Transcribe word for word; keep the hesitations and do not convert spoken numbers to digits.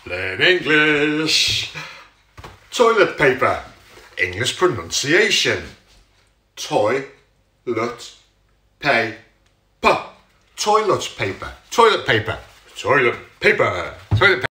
Learn English. Toilet paper. English pronunciation. Toy, lut, pay, pa. Toilet paper. Toilet paper. Toilet paper. Toilet paper.